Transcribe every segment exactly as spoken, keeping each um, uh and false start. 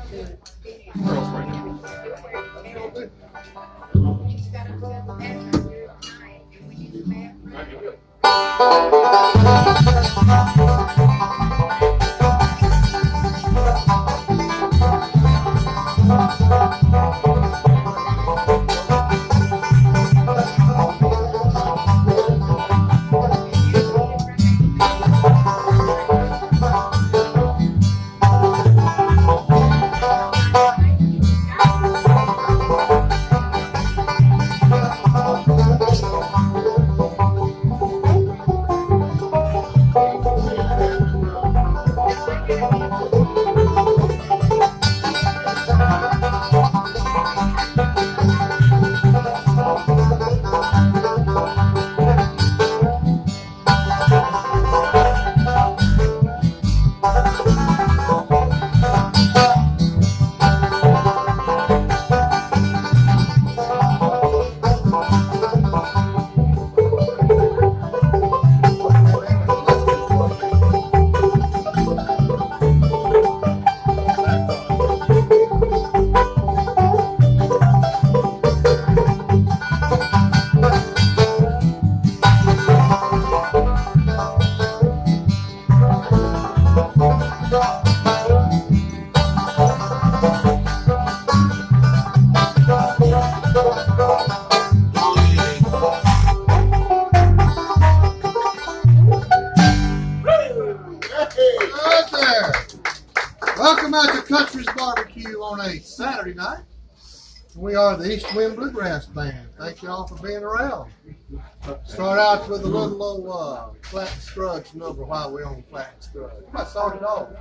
We are the East Wind Bluegrass Band. Thank you all for being around. Start out with a little old uh, Flat and Scruggs number while we're on Flat and Scruggs. I started off.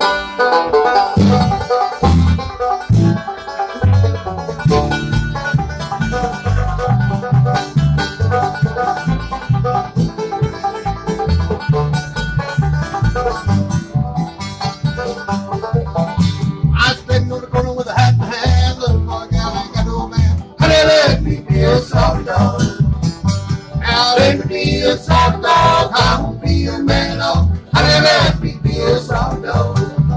I spend on the corner with a hat in hand, looking for a gal, ain't got no man. Honey, let me be a soft dog. Now let me be a soft dog. I won't be a man dog. Honey, let me be a soft dog.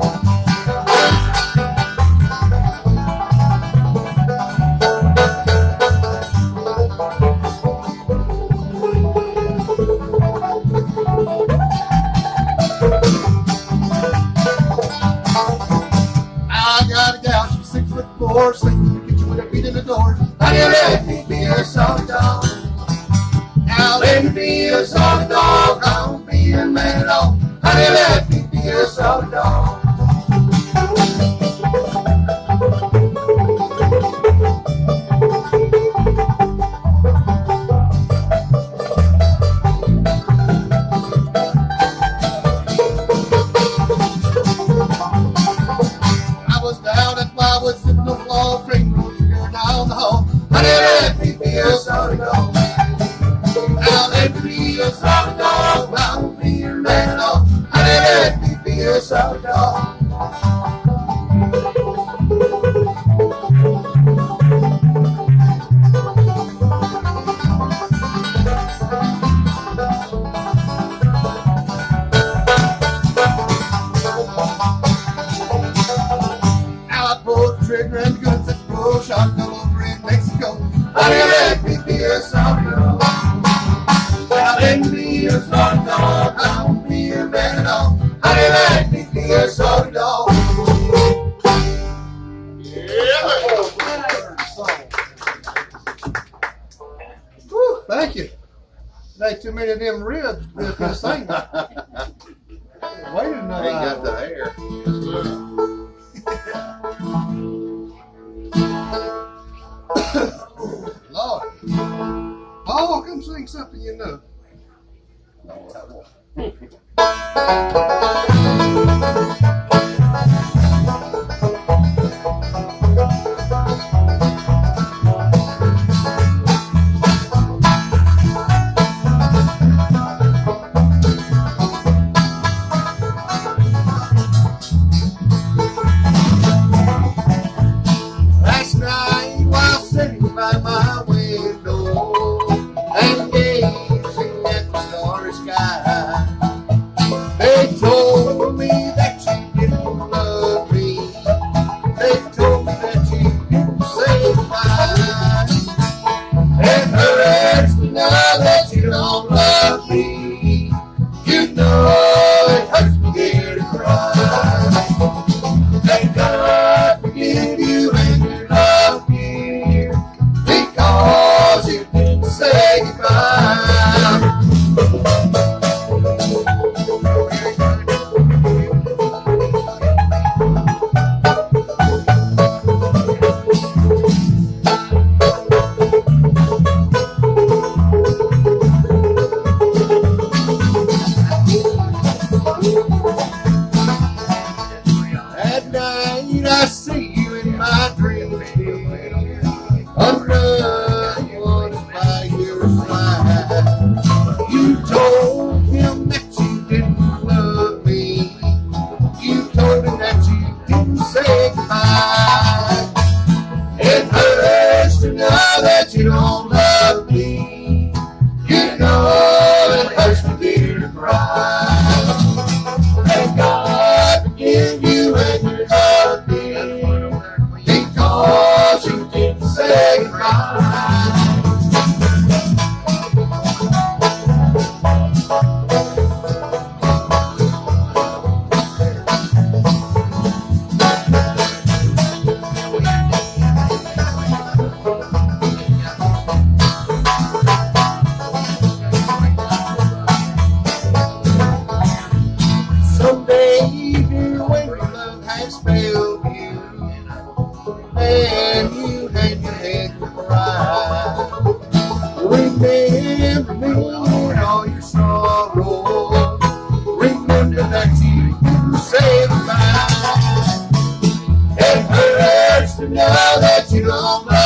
Or sleep in the kitchen with her feet in the door. Honey, let me be a soft dog. Now let me be a soft dog. I won't be a man at all. Honey, let me be a soft dog. I was down at my woods sitting on the floor, drinking rose sugar down the hall. Honey, let me be a soft dog. Now let me be a soft dog. I won't be a man at all. Honey, let me be a soft dog. Trigger and the guns that blow, shot all over in Mexico. Honey, let me be a soft dog. Now let me be a soft dog. I won't be a man at all. Honey, let me be a soft dog. Yeah. Whew, thank you. Ain't too many of them ribs to be sing. Waited another Ain't got the hair. Lord. Oh, come sing something you know. No, I won't. Last night while sitting by my window and gazing at the starry sky, they I see you in my dreams, dear. Under one of my years fly. You told him that you didn't love me. You told him that you didn't say goodbye. It hurts to know that you don't love me. You know it hurts me, dear, to cry. May God forgive you and your love me, because you didn't say goodbye. Someday, dear, when your love has failed you, and you hang your head to cry, remember me in all your sorrow. Remember that you didn't say goodbye. It hurts to know that you don't love